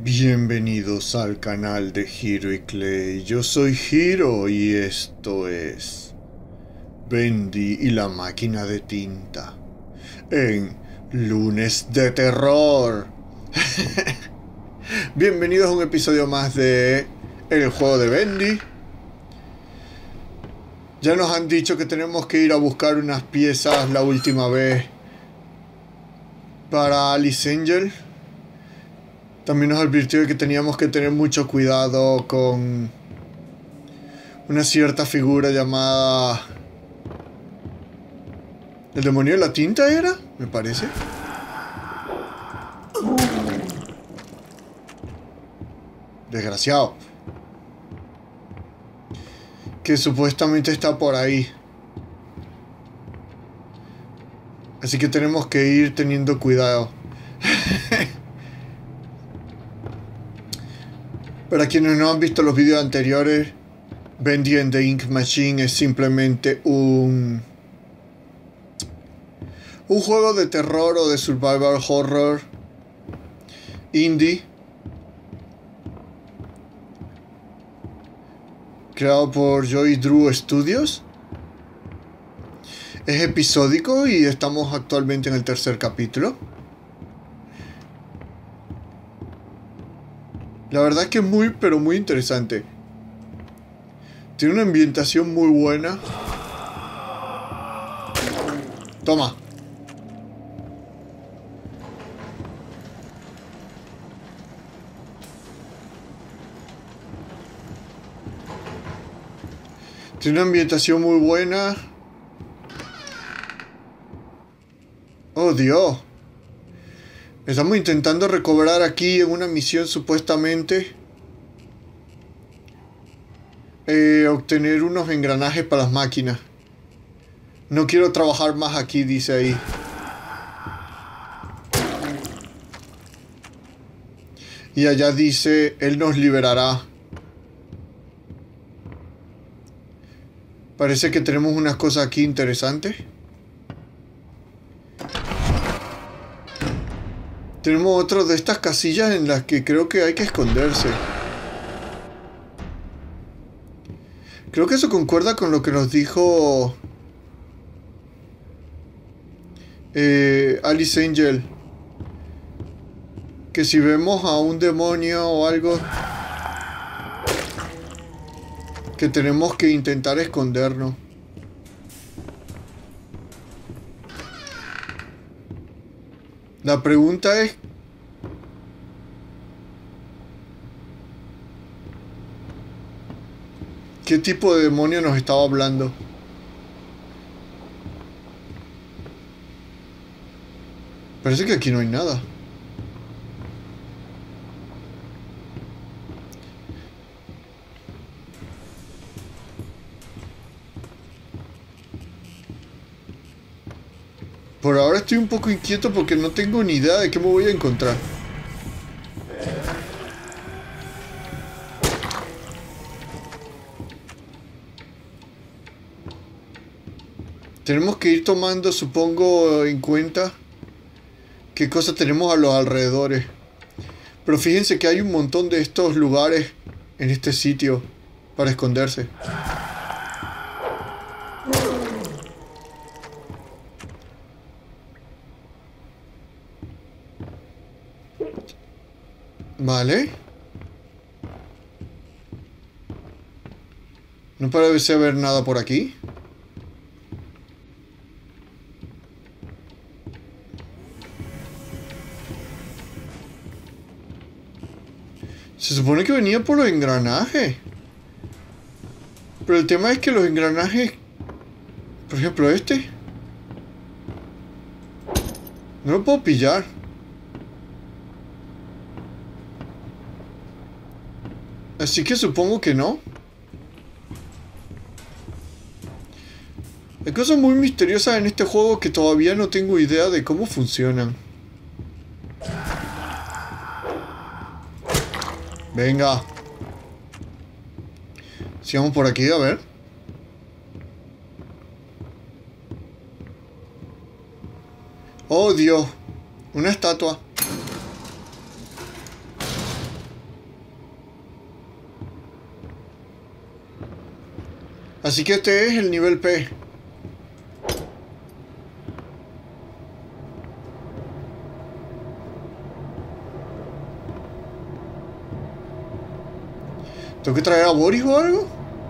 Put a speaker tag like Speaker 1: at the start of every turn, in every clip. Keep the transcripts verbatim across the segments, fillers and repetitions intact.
Speaker 1: Bienvenidos al canal de Hiro y Clay. Yo soy Hiro y esto es Bendy y la máquina de tinta en Lunes de Terror. Bienvenidos a un episodio más de El juego de Bendy. Ya nos han dicho que tenemos que ir a buscar unas piezas la última vez para Alice Angel. También nos advirtió de que teníamos que tener mucho cuidado con una cierta figura llamada... ¿El demonio de la tinta era? Me parece. Desgraciado. Que supuestamente está por ahí. Así que tenemos que ir teniendo cuidado. Para quienes no han visto los vídeos anteriores, Bendy and the Ink Machine es simplemente un... un juego de terror o de survival horror indie creado por Joy Drew Studios. Es episódico y estamos actualmente en el tercer capítulo. La verdad es que es muy, pero muy interesante. Tiene una ambientación muy buena. Toma. Tiene una ambientación muy buena. Oh, Dios. Estamos intentando recobrar aquí en una misión supuestamente eh, obtener unos engranajes para las máquinas. No quiero trabajar más aquí, dice ahí. Y allá dice, él nos liberará. Parece que tenemos unas cosas aquí interesantes. Tenemos otra de estas casillas en las que creo que hay que esconderse. Creo que eso concuerda con lo que nos dijo eh, Alice Angel. Que si vemos a un demonio o algo, que tenemos que intentar escondernos. La pregunta es... ¿qué tipo de demonio nos estaba hablando? Parece que aquí no hay nada. Por ahora estoy un poco inquieto porque no tengo ni idea de qué me voy a encontrar. Tenemos que ir tomando, supongo, en cuenta qué cosas tenemos a los alrededores. Pero fíjense que hay un montón de estos lugares en este sitio para esconderse. Vale. No parece haber nada por aquí. Se supone que venía por los engranajes. Pero el tema es que los engranajes... Por ejemplo este... no lo puedo pillar. Así que supongo que no. Hay cosas muy misteriosas en este juego que todavía no tengo idea de cómo funcionan. Venga. Sigamos por aquí, a ver. Oh, Dios. Una estatua. Así que este es el nivel P. ¿Tengo que traer a Boris o algo?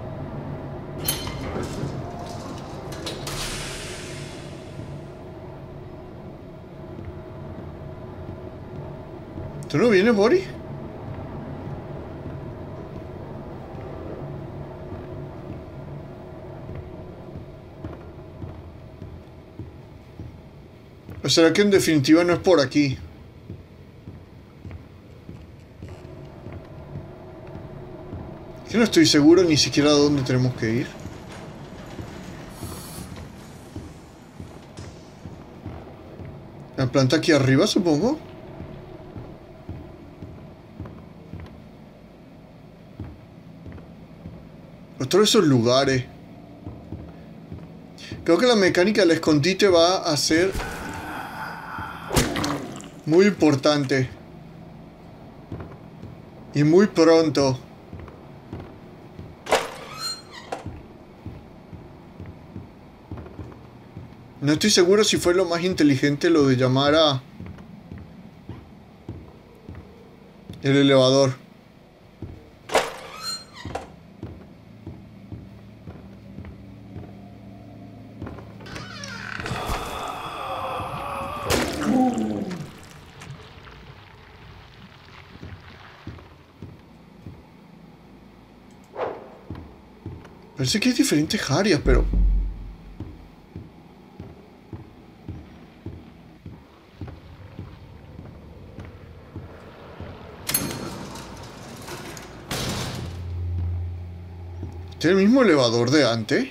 Speaker 1: ¿Tú no vienes, Boris? ¿O será que en definitiva no es por aquí? Yo no estoy seguro ni siquiera a dónde tenemos que ir. La planta aquí arriba, supongo. Otro de esos lugares. Creo que la mecánica del escondite va a ser muy importante. Y muy pronto. No estoy seguro si fue lo más inteligente lo de llamar a el elevador. Parece que hay diferentes áreas, pero... ¿este es el mismo elevador de antes?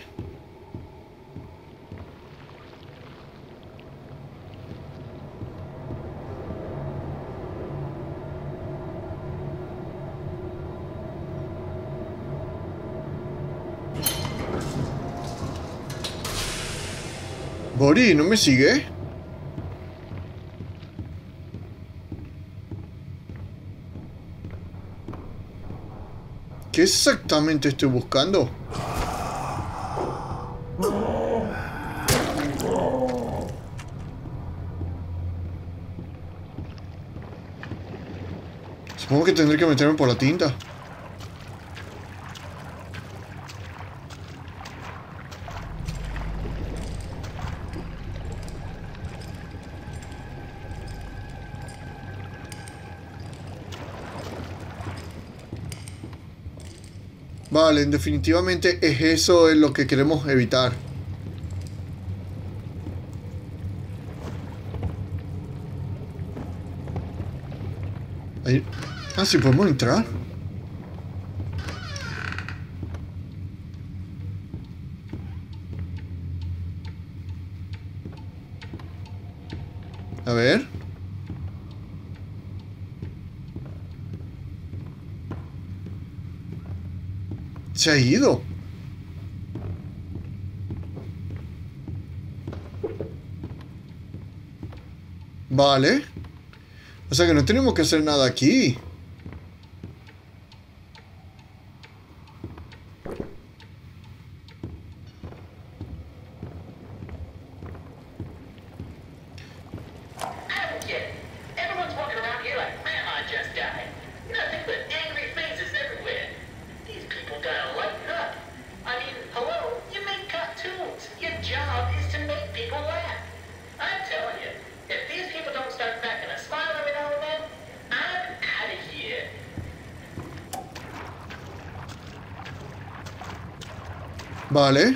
Speaker 1: Boris, ¿no me sigue? ¿Qué exactamente estoy buscando? Supongo que tendré que meterme por la tinta. Vale, definitivamente es eso es lo que queremos evitar. Ahí. Ah, sí, podemos entrar. A ver. Se ha ido. Vale. O sea que no tenemos que hacer nada aquí. Vale.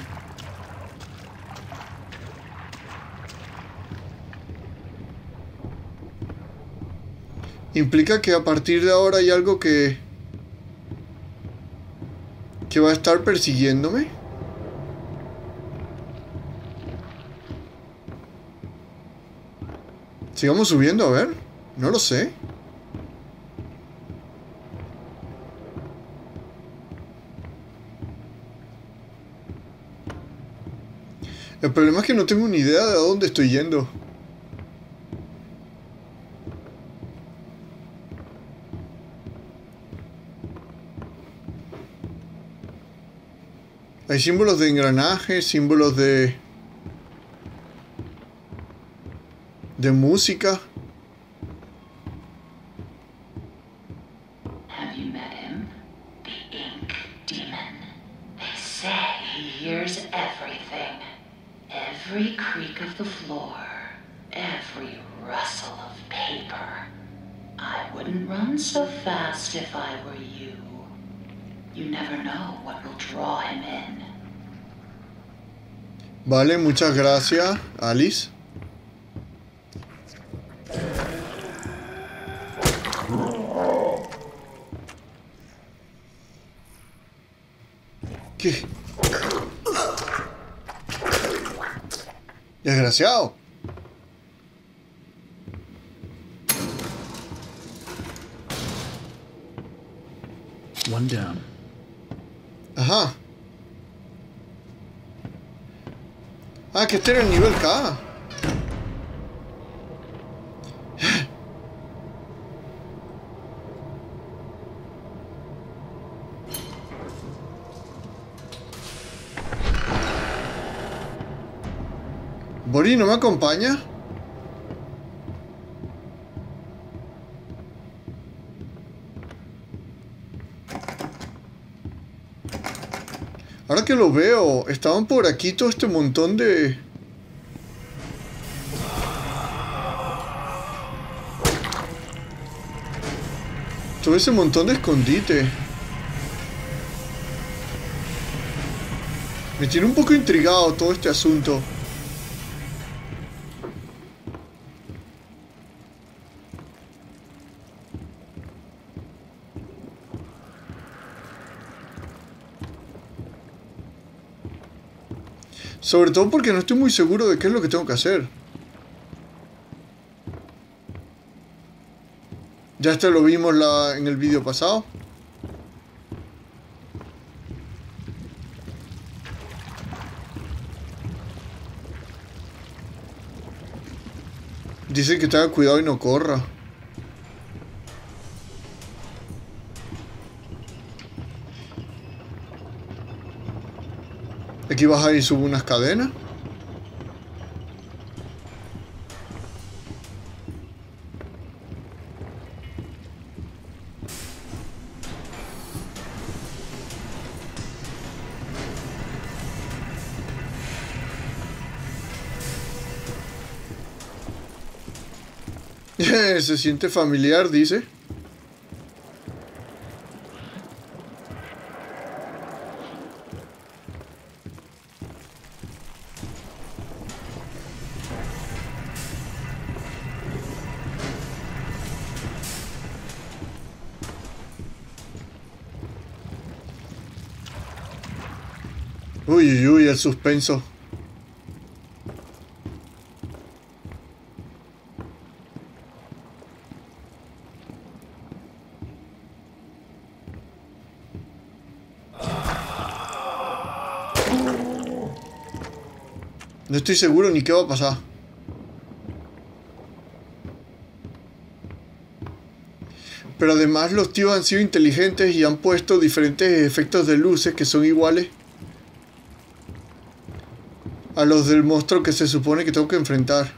Speaker 1: Implica que a partir de ahora hay algo que... que va a estar persiguiéndome. Sigamos subiendo, a ver. No lo sé. El problema es que no tengo ni idea de a dónde estoy yendo. Hay símbolos de engranaje, símbolos de... de música.
Speaker 2: Have you met him? The Ink Demon. They say he hears everything. Every creak of the floor. Every rustle of paper. I wouldn't run so fast if I were you. You never know what will draw him in.
Speaker 1: Vale, muchas gracias, Alice. ¿Qué? Desgraciado.
Speaker 3: One down.
Speaker 1: Ajá. Ah, que este era el nivel K. ¿Bori no me acompaña? Ahora que lo veo, estaban por aquí todo este montón de... todo ese montón de escondite. Me tiene un poco intrigado todo este asunto. Sobre todo porque no estoy muy seguro de qué es lo que tengo que hacer. Ya este lo vimos la, en el vídeo pasado. Dice que tenga cuidado y no corra. Aquí baja y sube unas cadenas. Se siente familiar, dice. Uy, uy, uy, el suspenso. No estoy seguro ni qué va a pasar. Pero además los tíos han sido inteligentes y han puesto diferentes efectos de luces que son iguales a los del monstruo que se supone que tengo que enfrentar.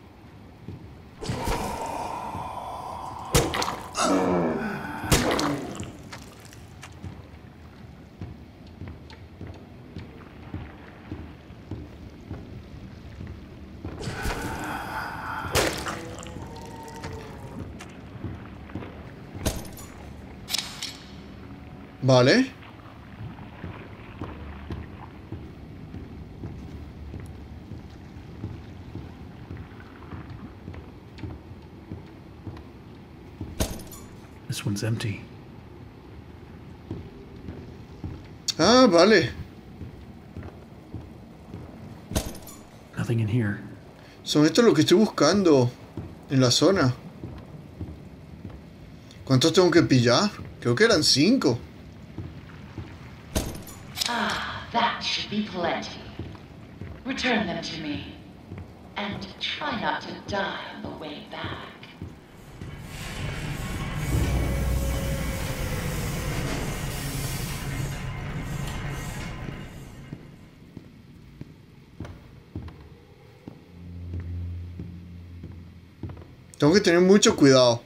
Speaker 1: Vale.
Speaker 3: This one's empty.
Speaker 1: Ah, vale.
Speaker 3: Nothing in here.
Speaker 1: Son estos lo que estoy buscando en la zona. ¿Cuántos tengo que pillar? Creo que eran cinco.
Speaker 2: Ah, that should be plenty. Return them to me. And try not to die on the way back.
Speaker 1: Tengo que tener mucho cuidado.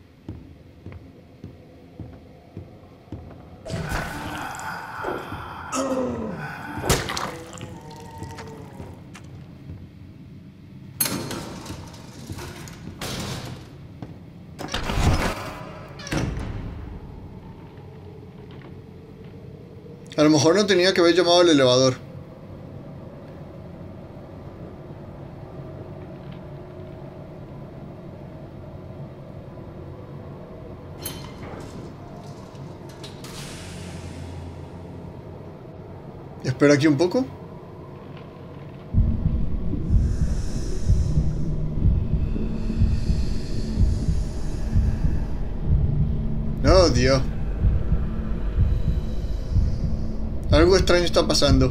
Speaker 1: A lo mejor no tenía que haber llamado al elevador. Espera aquí un poco. Oh, Dios. Algo extraño está pasando.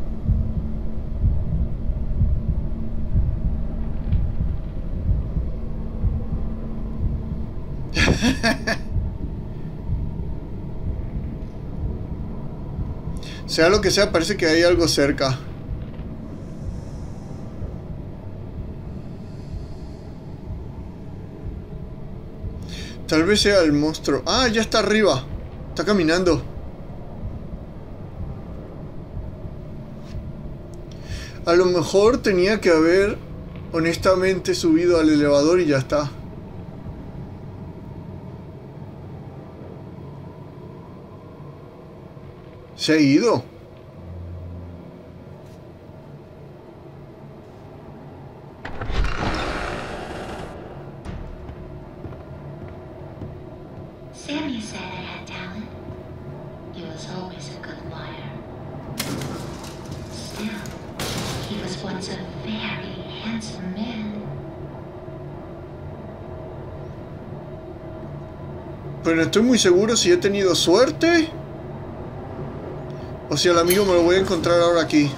Speaker 1: Sea lo que sea, parece que hay algo cerca. Tal vez sea el monstruo. Ah, ya está arriba. Está caminando. A lo mejor tenía que haber honestamente subido al elevador y ya está. Se ha ido.
Speaker 2: Sammy said I had talent. He was always a good liar. Still, he was once a very handsome man.
Speaker 1: Pero no estoy muy seguro si he tenido suerte o si al amigo me lo voy a encontrar ahora aquí.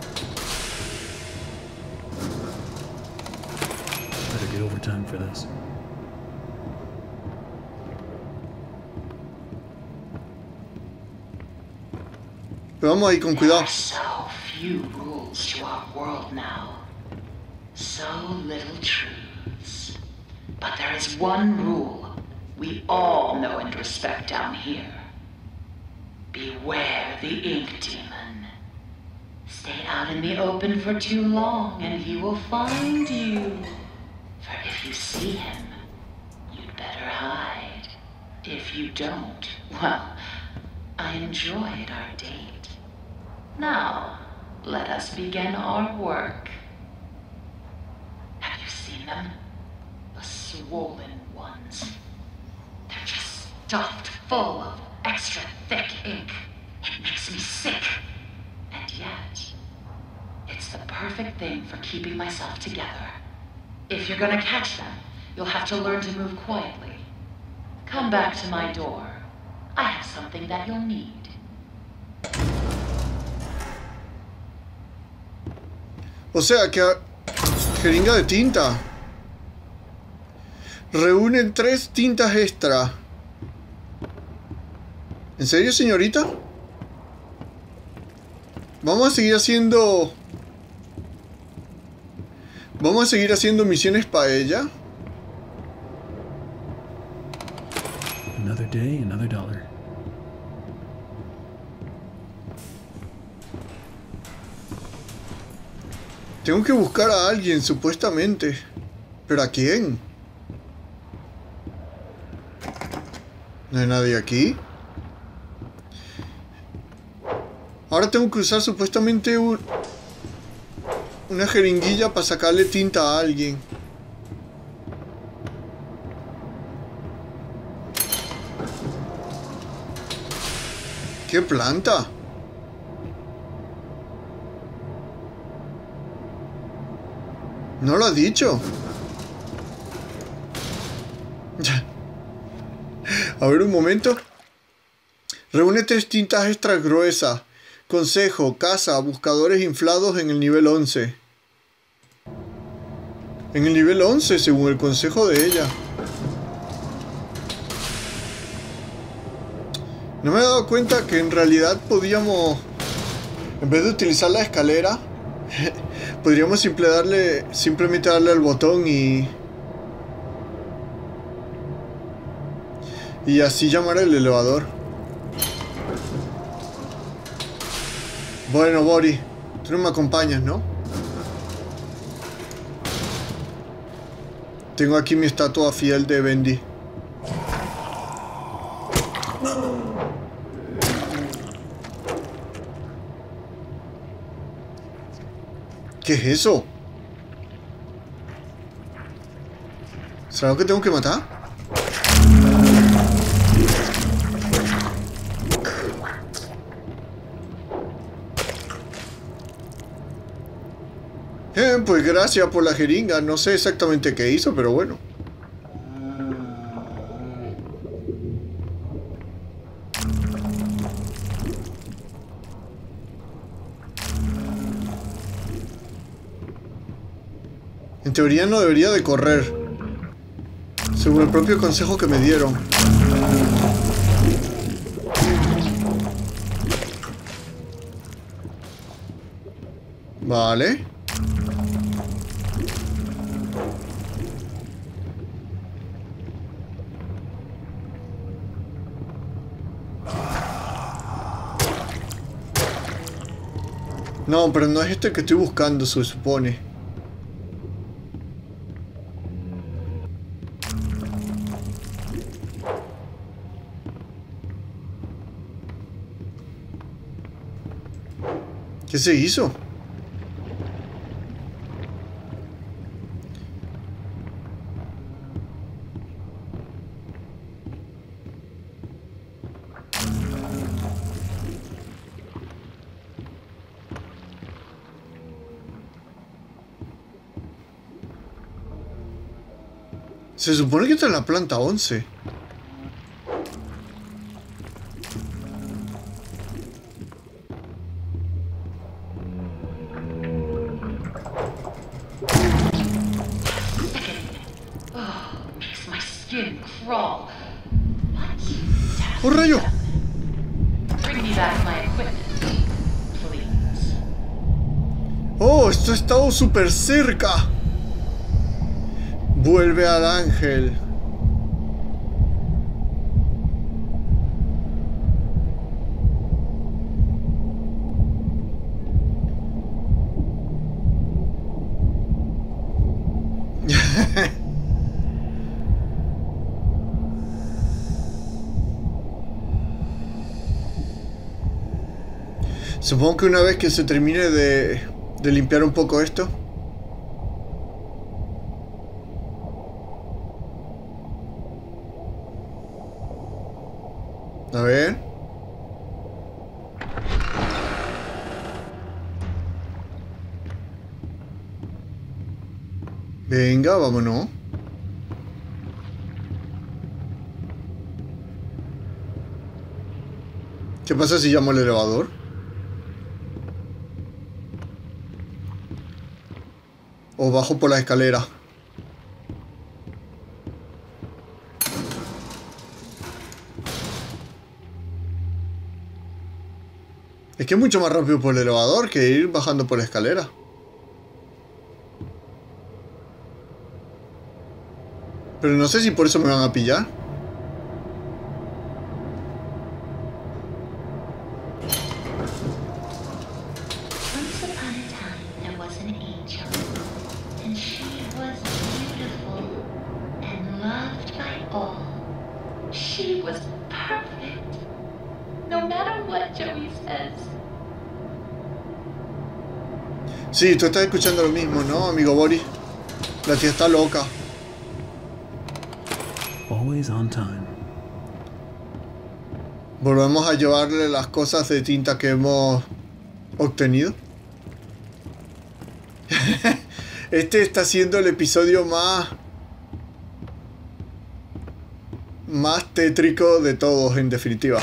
Speaker 3: Better get overtime for this.
Speaker 1: Pero vamos ahí con cuidado.
Speaker 2: There are so few rules to our world now. So little truths. But there is one rule we all know and respect down here. Beware the ink demon. Stay out in the open for too long and he will find you. For if you see him, you'd better hide. If you don't, well, I enjoyed our date. Now, let us begin our work. Have you seen them? The swollen ones. They're just stuffed full of extra thick ink. It makes me sick. And yet, it's the perfect thing for keeping myself together. If you're gonna catch them, you'll have to learn to move quietly. Come back to my door. I have something that you'll need.
Speaker 1: O sea que... Jeringa de tinta. Reúnen tres tintas extra. ¿En serio, señorita? Vamos a seguir haciendo... Vamos a seguir haciendo misiones para ella.
Speaker 3: Another day, another dollar.
Speaker 1: Tengo que buscar a alguien, supuestamente. ¿Pero a quién? ¿No hay nadie aquí? Ahora tengo que usar supuestamente un, una jeringuilla para sacarle tinta a alguien. ¿Qué planta? No lo ha dicho. A ver un momento. Reúne tres tintas extra gruesas. Consejo, casa, buscadores inflados en el nivel once. En el nivel once, según el consejo de ella. No me he dado cuenta que en realidad podíamos, en vez de utilizar la escalera, podríamos simple darle, simplemente darle al botón y... Y así llamar el elevador. Bueno, Bori, tú no me acompañas, ¿no? Tengo aquí mi estatua fiel de Bendy. ¿Qué es eso? ¿Será lo que tengo que matar? Eh, pues gracias por la jeringa. No sé exactamente qué hizo, pero bueno. En teoría no debería de correr, según el propio consejo que me dieron. Vale. No, pero no es este que estoy buscando, se supone. ¿Qué se hizo? Se supone que está en la planta once. ¡Oh, rayo! ¡Oh, esto ha estado súper cerca! Vuelve al ángel. Supongo que una vez que se termine de, de limpiar un poco esto. A ver. Venga, vámonos. ¿Qué pasa si llamo al elevador? O bajo por la escalera. Es que es mucho más rápido por el elevador que ir bajando por la escalera. Pero no sé si por eso me van a pillar. Sí, tú estás escuchando lo mismo, ¿no, amigo Bori? La tía está loca.
Speaker 3: Always on time.
Speaker 1: Volvemos a llevarle las cosas de tinta que hemos obtenido. Este está siendo el episodio más... más tétrico de todos, en definitiva.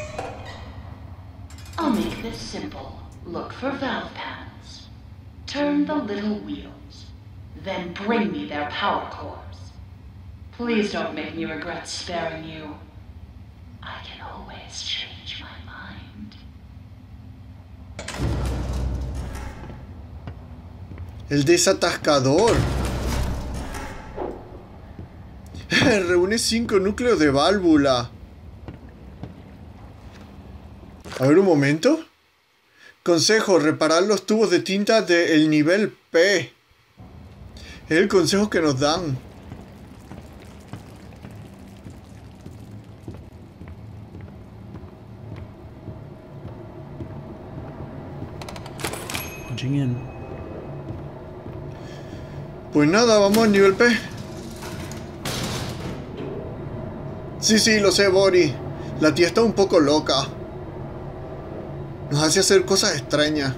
Speaker 2: I'll make this simple. Look for valve pads. Turn the little wheels. Then bring me their power cores. Please don't make me regret sparing you. I can always change my mind.
Speaker 1: El desatascador. ¡Ah! Reúne cinco núcleos de válvula. A ver un momento. Consejo, reparar los tubos de tinta del nivel P. Es el consejo que nos dan.
Speaker 3: Punching in.
Speaker 1: Pues nada, vamos al nivel P. Sí, sí, lo sé, Bori. La tía está un poco loca. Nos hace hacer cosas extrañas.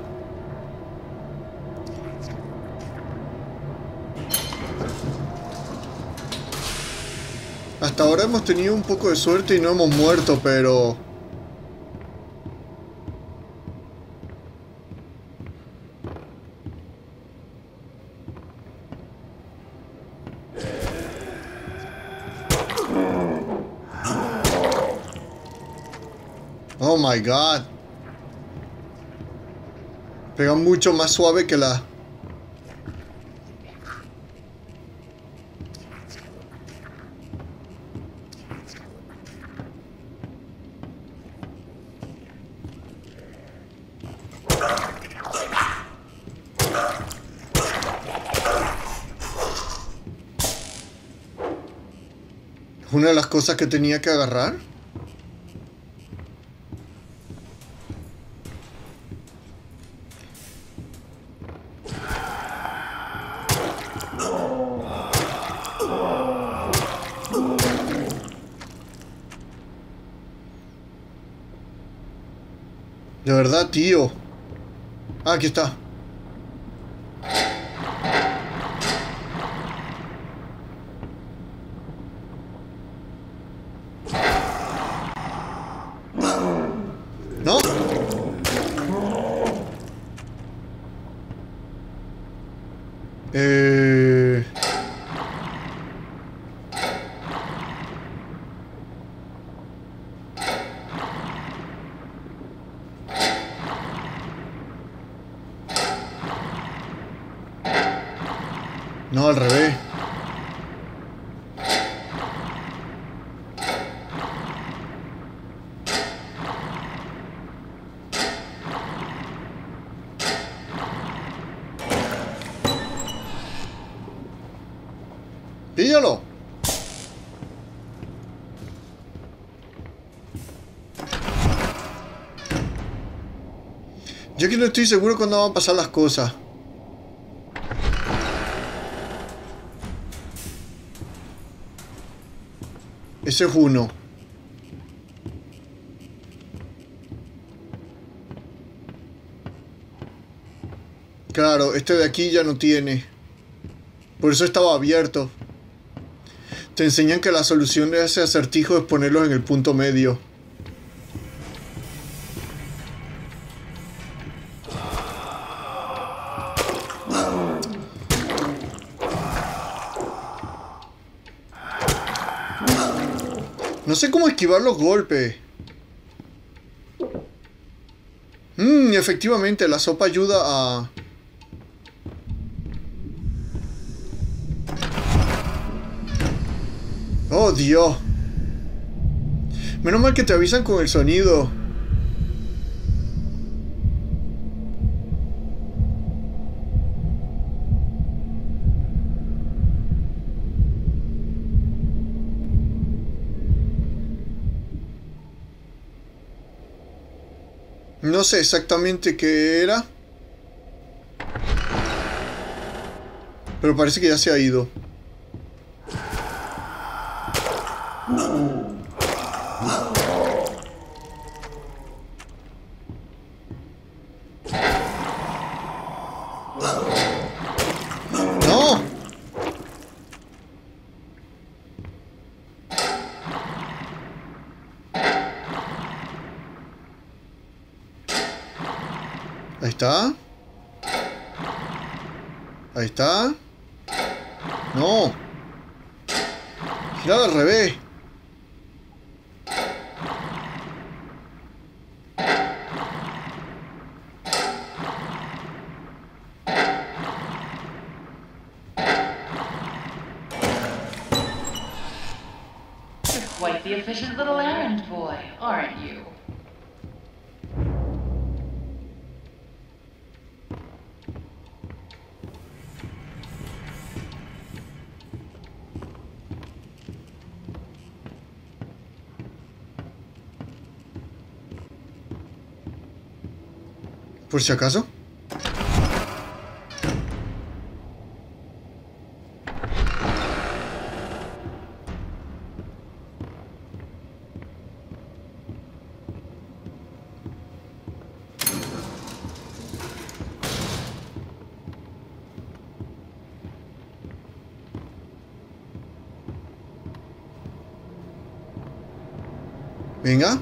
Speaker 1: Hasta ahora hemos tenido un poco de suerte y no hemos muerto, pero... Oh my god. Pega mucho más suave que la... Una de las cosas que tenía que agarrar. De verdad, tío. Ah, aquí está. ¿No? Eh... No, al revés. ¡Píllalo! Yo que no estoy seguro cuándo van a pasar las cosas. Ese es uno. Claro, este de aquí ya no tiene. Por eso estaba abierto. Te enseñan que la solución de ese acertijo es ponerlos en el punto medio. No sé cómo esquivar los golpes. Mmm, efectivamente, la sopa ayuda a... Oh, Dios. Menos mal que te avisan con el sonido. No sé exactamente qué era. Pero parece que ya se ha ido. ¡No! Ahí está. Ahí está. No. Girar al revés.
Speaker 2: the efficient little errand boy, aren't you?
Speaker 1: Por si acaso. Venga.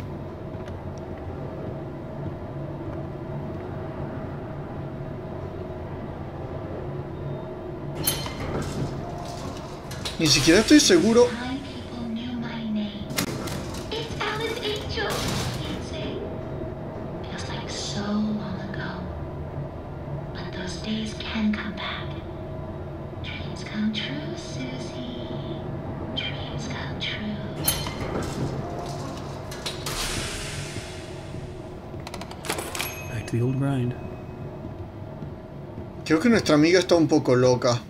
Speaker 1: Ni siquiera estoy seguro.
Speaker 2: My people knew my name. It's Alice Angel, he'd say. Feels like so long ago. But those days can come back. Dreams come true, Susie. Dreams come true.
Speaker 3: Back to the old grind.
Speaker 1: Creo que nuestra amiga está un poco loca.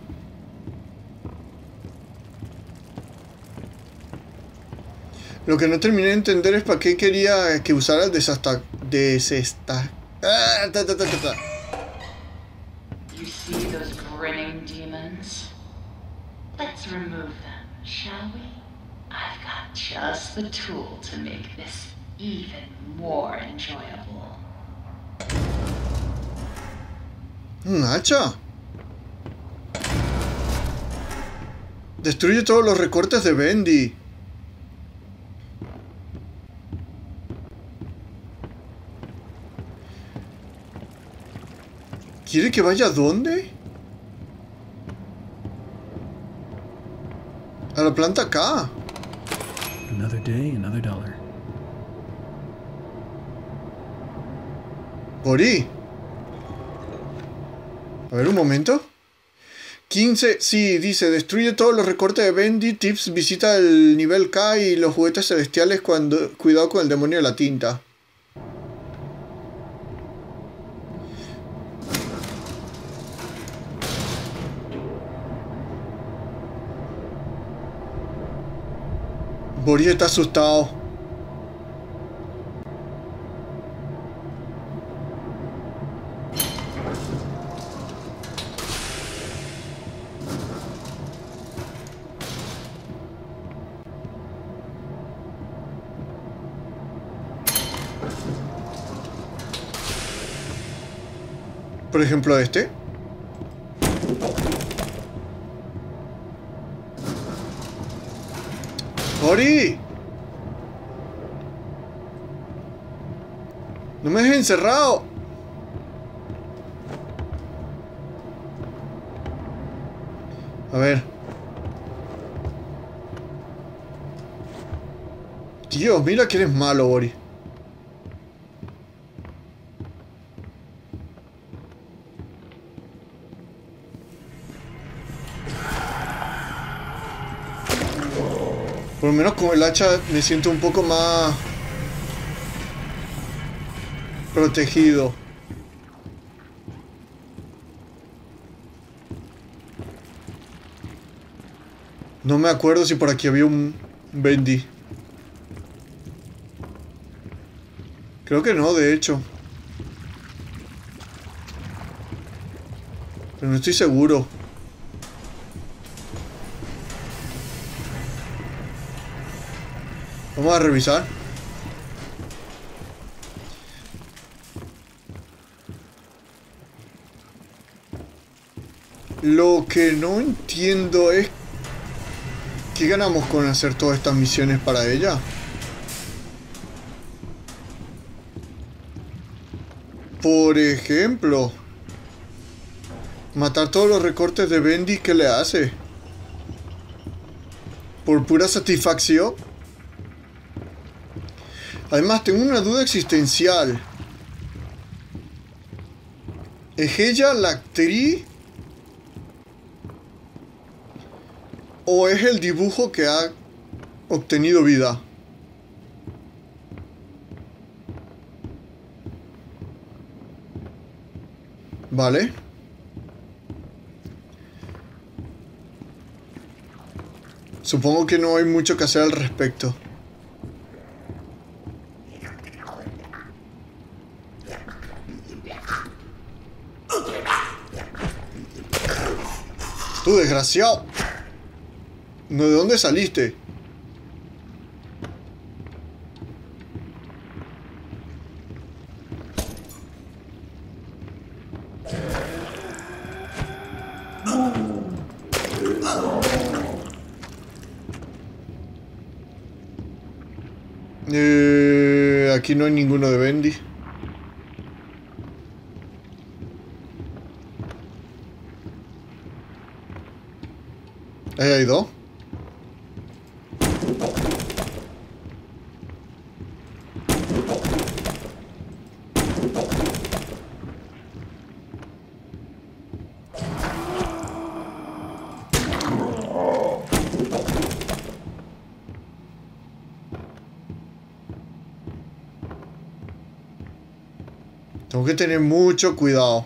Speaker 1: Lo que no terminé de entender es para qué quería que usara el desasta... desesta... Ah, ta, ta, ta, ta, ta.
Speaker 2: You see those grinning demons? Let's remove them, shall we? I've got just the tool to make this even more enjoyable.
Speaker 1: Un hacha. Destruye todos los recortes de Bendy. ¿Quiere que vaya a dónde? A la planta acá.
Speaker 3: Another day, another dollar.
Speaker 1: Ori. A ver, un momento. quince, sí, dice, destruye todos los recortes de Bendy. Tips, visita el nivel K y los juguetes celestiales cuando... Cuidado con el demonio de la tinta. Boris está asustado. Por ejemplo, este. ¡Ori! ¡No me dejes encerrado! A ver. Dios, mira que eres malo, Ori. Por lo menos con el hacha me siento un poco más protegido. No me acuerdo si por aquí había un Bendy. Creo que no, de hecho. Pero no estoy seguro. Vamos a revisar. Lo que no entiendo es ¿qué ganamos con hacer todas estas misiones para ella? Por ejemplo, matar todos los recortes de Bendy, ¿qué le hace? ¿Por pura satisfacción? Además, tengo una duda existencial. ¿Es ella la actriz? ¿O es el dibujo que ha obtenido vida? Vale. Supongo que no hay mucho que hacer al respecto. Tú, desgraciado. ¿No, de dónde saliste? Eh, aquí no hay ninguno de Bendy. Ahí hay dos. Tengo que tener mucho cuidado.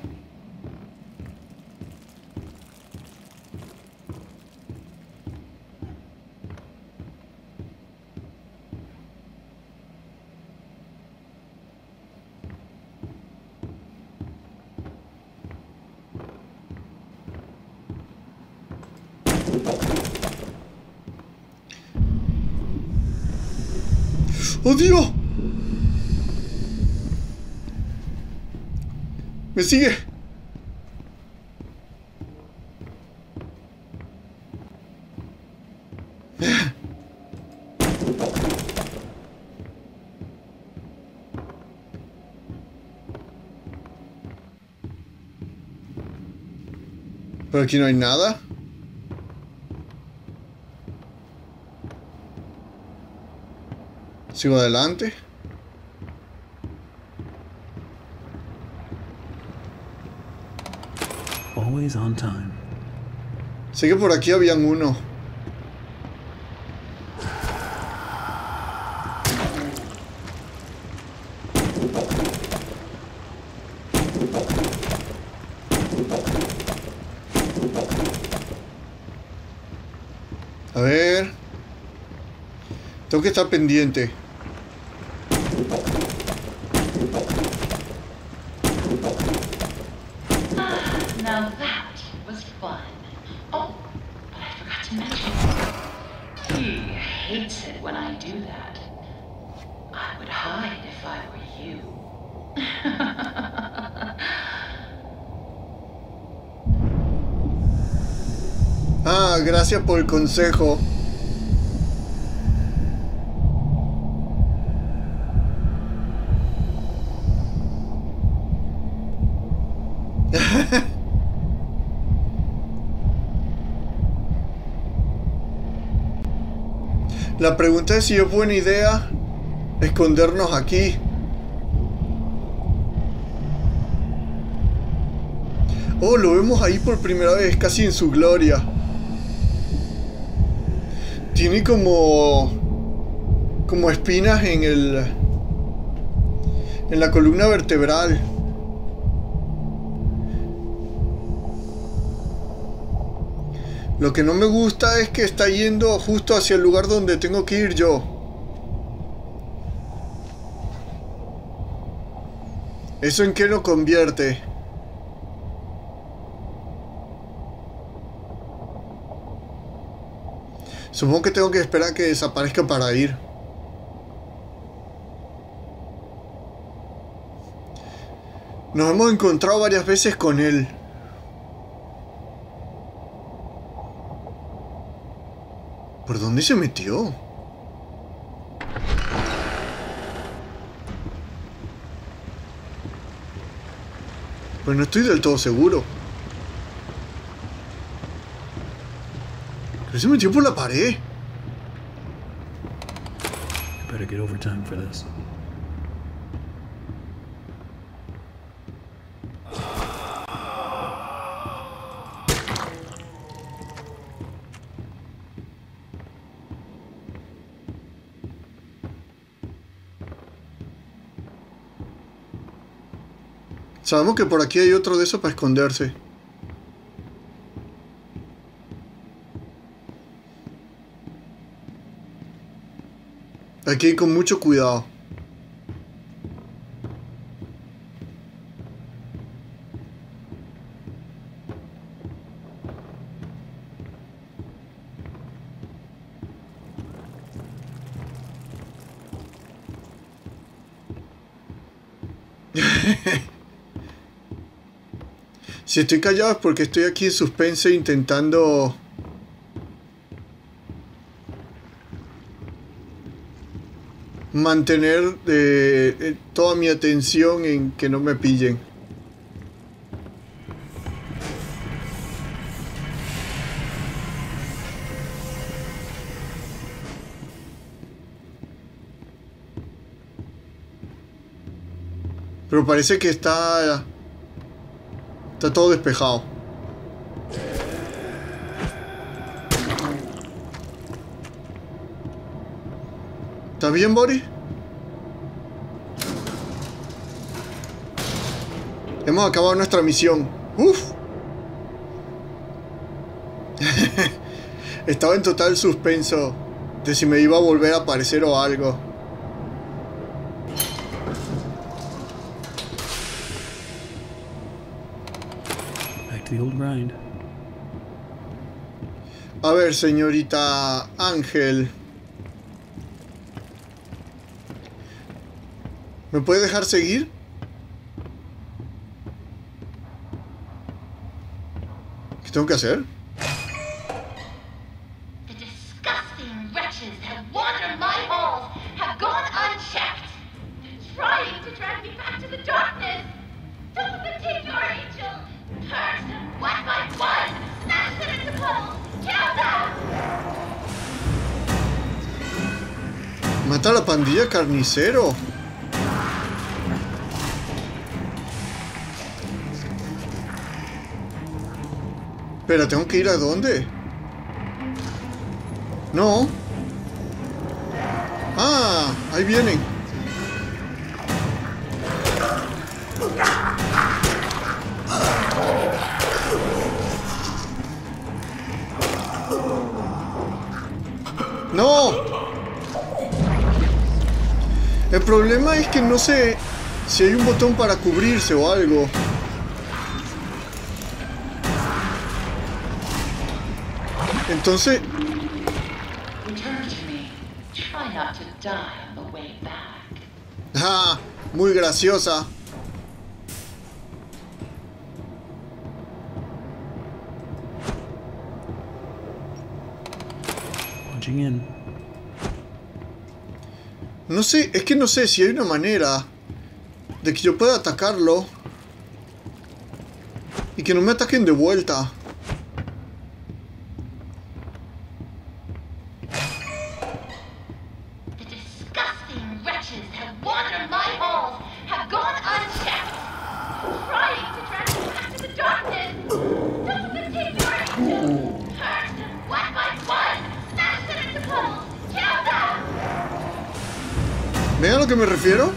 Speaker 1: ¡Oh, Dios! ¡Me sigue! Pero aquí no hay nada. Sigo adelante.
Speaker 3: Always on time.
Speaker 1: Sé que por aquí habían uno. A ver. Tengo que estar pendiente.
Speaker 2: Now that was fun. Oh, but I forgot to mention. He hates it when I do that. I would hide if I were you.
Speaker 1: Ah, gracias por el consejo. La pregunta es si es buena idea escondernos aquí. Oh, lo vemos ahí por primera vez, casi en su gloria. Tiene como... como espinas en el... en la columna vertebral. Lo que no me gusta es que está yendo justo hacia el lugar donde tengo que ir yo. ¿Eso en qué lo convierte? Supongo que tengo que esperar a que desaparezca para ir. Nos hemos encontrado varias veces con él. ¿Por dónde se metió? Pues no estoy del todo seguro. Pero se metió por la pared.
Speaker 3: I better get overtime for this.
Speaker 1: Sabemos que por aquí hay otro de esos para esconderse. Hay que ir con mucho cuidado. Si estoy callado es porque estoy aquí en suspense intentando mantener eh, toda mi atención en que no me pillen. Pero parece que está... Está todo despejado. ¿Estás bien, Boris? Hemos acabado nuestra misión. ¡Uf! Estaba en total suspenso de si me iba a volver a aparecer o algo.
Speaker 3: Back to the old grind.
Speaker 1: A ver, señorita Ángel. ¿Me puede dejar seguir? ¿Qué tengo que hacer?
Speaker 2: The disgusting wretches have wandered my halls, have gone unchecked, trying to drag me back to the darkness. Don't take your angel. Curse them one by one. Smash them into puddles. Kill them.
Speaker 1: Mata a la pandilla, carnicero. Espera, ¿tengo que ir a dónde? No. Ah, ahí vienen. ¡No! El problema es que no sé si hay un botón para cubrirse o algo. Entonces...
Speaker 2: Return to me. Try not to die on the way back.
Speaker 1: ¡Ah! Muy graciosa.
Speaker 3: Punching in.
Speaker 1: No sé, es que no sé si hay una manera de que yo pueda atacarlo y que no me ataquen de vuelta.
Speaker 2: The disgusting wretches have wandered my halls, have gone unchecked, trying to drag me back to the darkness. Don't take your angel. Curse them one by one. Smash them into puddles. Kill them.
Speaker 1: ¿Ven a lo que me refiero?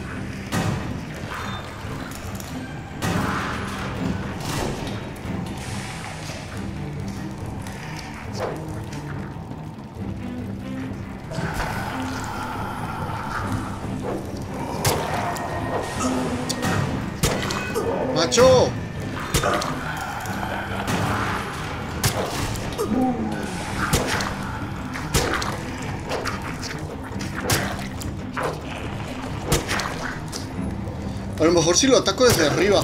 Speaker 1: ¡Macho! A lo mejor si lo ataco desde arriba.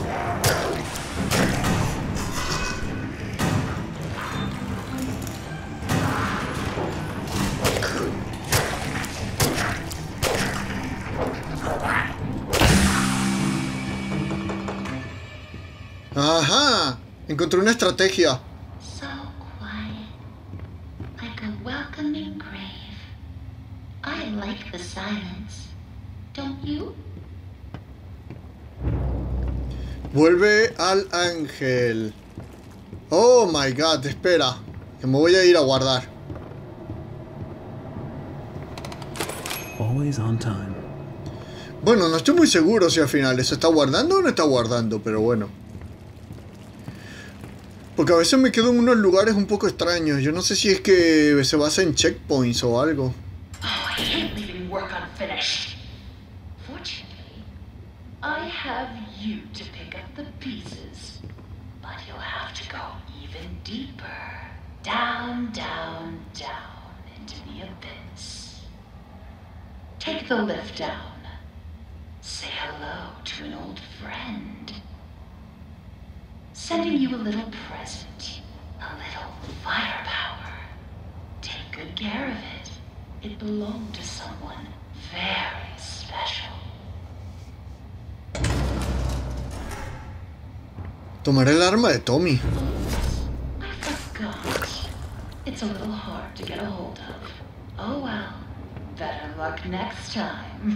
Speaker 1: Ajá, encontré una estrategia.
Speaker 2: So quiet, like a welcoming grave. I like the silence. Don't you?
Speaker 1: Vuelve al ángel. Oh my god, espera, que me voy a ir a guardar.
Speaker 3: Always on time.
Speaker 1: Bueno, no estoy muy seguro si al final se está guardando o no está guardando, pero bueno. Porque a veces me quedo en unos lugares un poco extraños. Yo no sé si es que se basa en checkpoints o algo.
Speaker 2: Oh, I hate leaving work unfinished. Fortunately, I have you to pick up the pieces. But you'll have to go even deeper. Down, down, down into the abyss. Take the lift down. Say hello to an old friend. Sending you a little present. A little firepower. Take good care of it. It belonged to someone very special.
Speaker 1: Tomaré el arma de Tommy.
Speaker 2: I forgot. It's a little hard to get a hold of. Oh well. Better luck next time.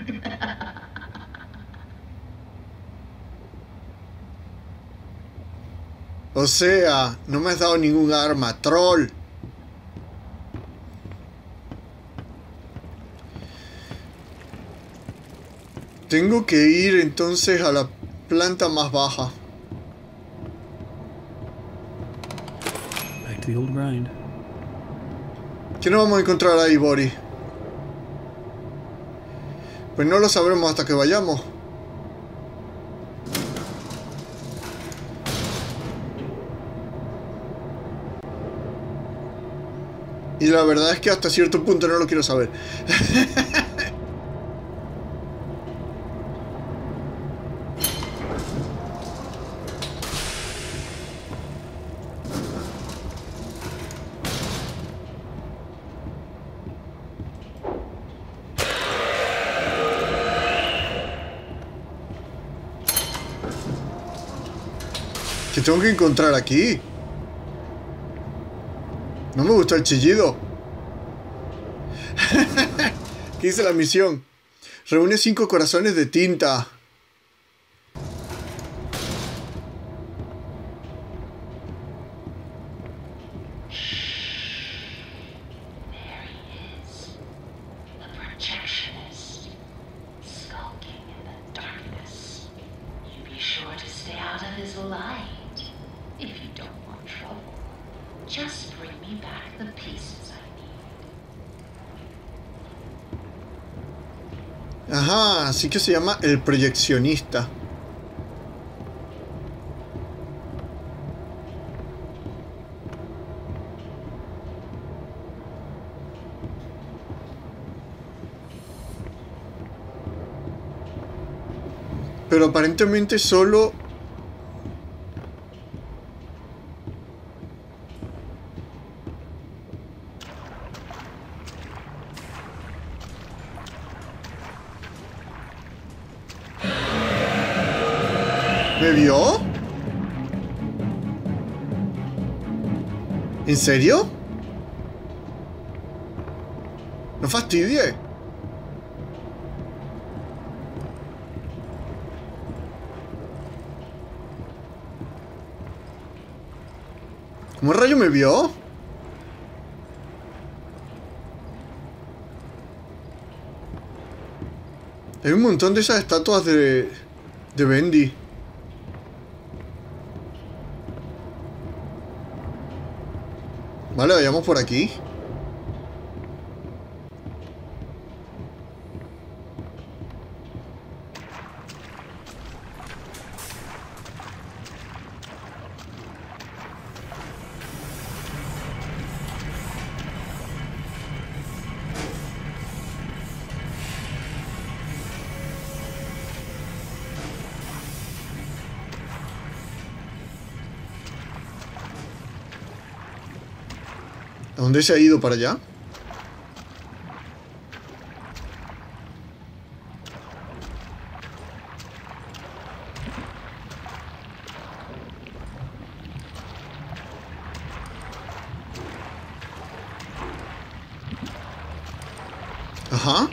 Speaker 1: O sea, no me has dado ningún arma, troll. Tengo que ir entonces a la planta más baja.
Speaker 3: Back to the old grind.
Speaker 1: ¿Qué nos vamos a encontrar ahí, Bori? Pues no lo sabremos hasta que vayamos. Y la verdad es que hasta cierto punto no lo quiero saber. ¿Qué tengo que encontrar aquí? No me gustó el chillido. ¿Qué dice la misión? Reúne cinco corazones de tinta.
Speaker 2: There he is. The projectionist. Skulking in the darkness. You be sure to stay out of his light. If you don't want trouble, just bring me back the pieces I need.
Speaker 1: Ajá, así que se llama el proyeccionista. Pero aparentemente solo... ¿Me vio? ¿En serio? No fastidie. ¿Cómo rayo me vio? Hay un montón de esas estatuas de... de Bendy. Vale, vayamos por aquí. ¿A dónde se ha ido? ¿Para allá? Ajá.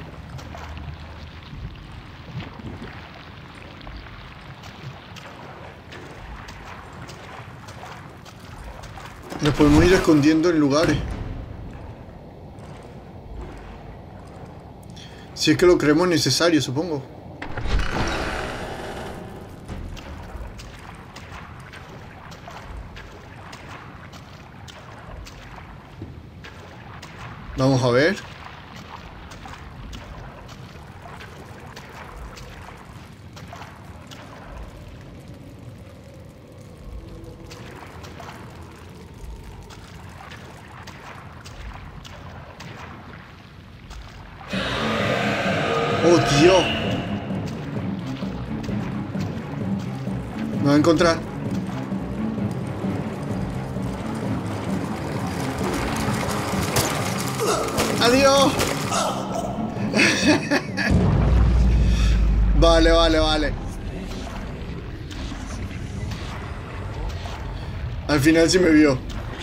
Speaker 1: Nos podemos ir escondiendo en lugares. Si es que lo creemos necesario, supongo. Vamos a ver. ¡Oh, Dios! Me va a encontrar. ¡Adiós! Vale, vale, vale. Al final sí me vio.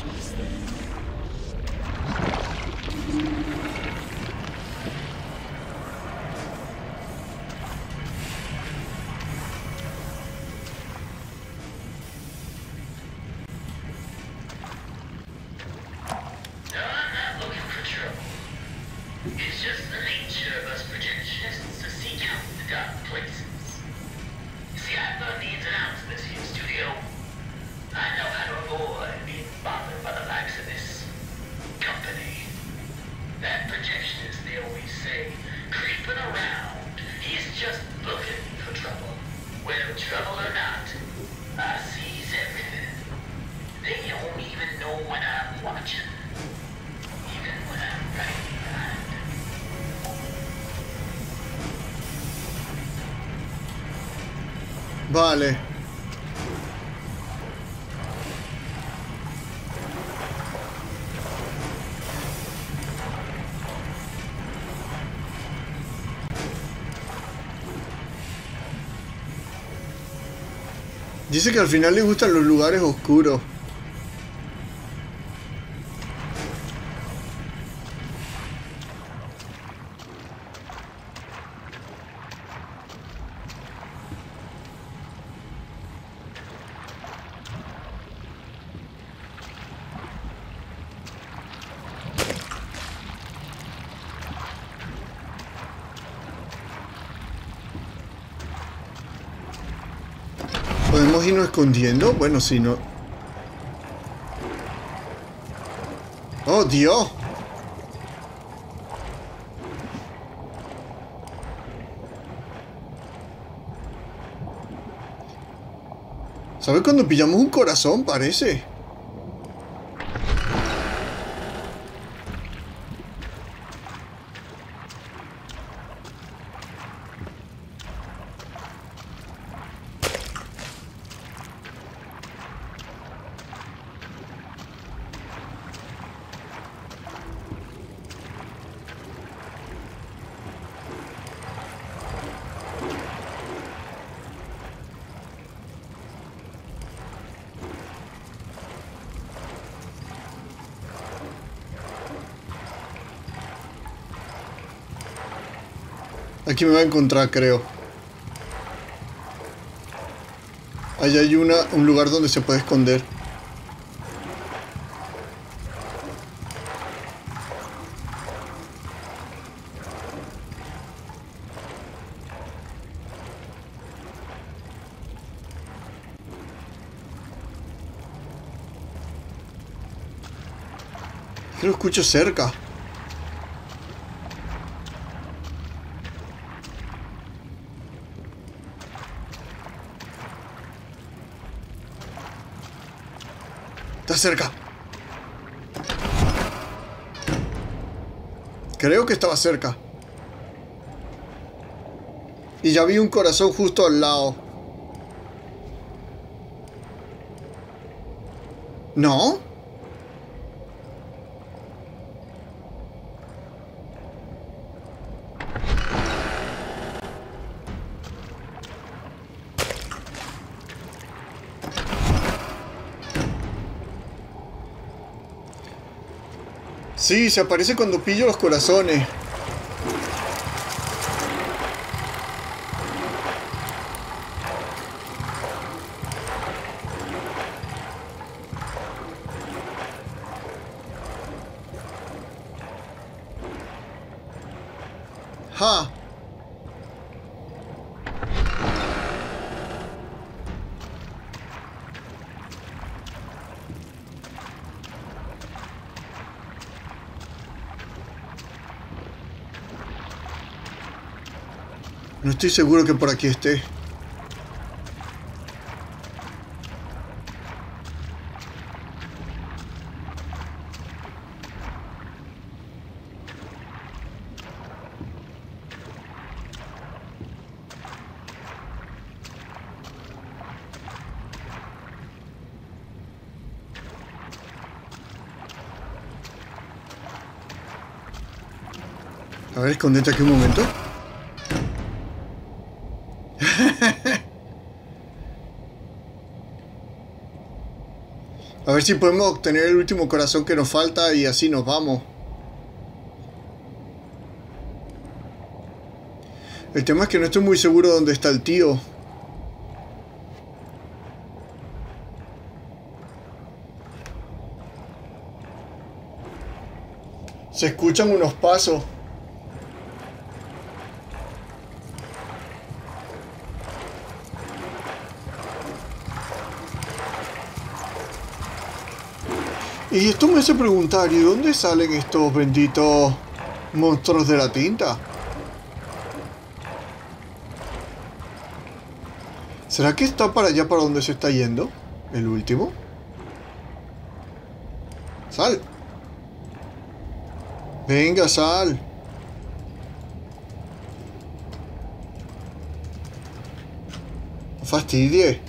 Speaker 4: It's just the nature of us projectionists to seek out the dark places. See, I've learned the ins and outs of this here studio. I know how to avoid being bothered by the likes of this company. That projectionist, they always say, creeping around. He's just looking for trouble. Well, trouble or not, I sees everything. They don't even know when I'm watching. Even when I'm right behind.
Speaker 1: Vale. Dice que al final le gustan los lugares oscuros. ¿Podemos irnos escondiendo? Bueno, si no... ¡Oh, Dios! ¿Sabes cuando pillamos un corazón? Parece. Aquí me va a encontrar, creo. Allá hay una, un lugar donde se puede esconder. Que lo escucho cerca. Está cerca. Creo que estaba cerca. Y ya vi un corazón justo al lado. ¿No? Sí, se aparece cuando pillo los corazones. ¡Ja! No estoy seguro que por aquí esté. A ver, escondete aquí un momento. A ver si podemos obtener el último corazón que nos falta y así nos vamos. El tema es que no estoy muy seguro dónde está el tío. Se escuchan unos pasos. Y esto me hace preguntar, ¿y dónde salen estos benditos monstruos de la tinta? ¿Será que está para allá para donde se está yendo? ¿El último? ¡Sal! Venga, sal. No fastidie.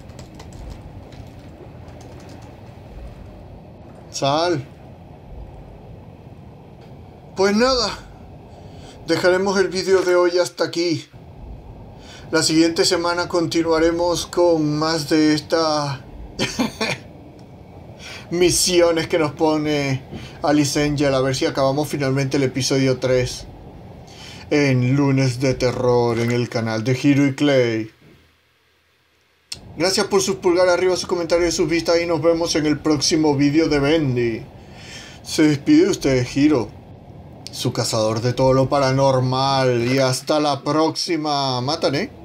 Speaker 1: Sal. Pues nada, dejaremos el vídeo de hoy hasta aquí. La siguiente semana continuaremos con más de estas misiones que nos pone Alice Angel. A ver si acabamos finalmente el episodio tres en Lunes de Terror en el canal de Hiro y Clay. Gracias por sus pulgares arriba, sus comentarios y sus vistas, y nos vemos en el próximo vídeo de Bendy. Se despide usted, Hiro, su cazador de todo lo paranormal, y hasta la próxima. Matan, ¿eh?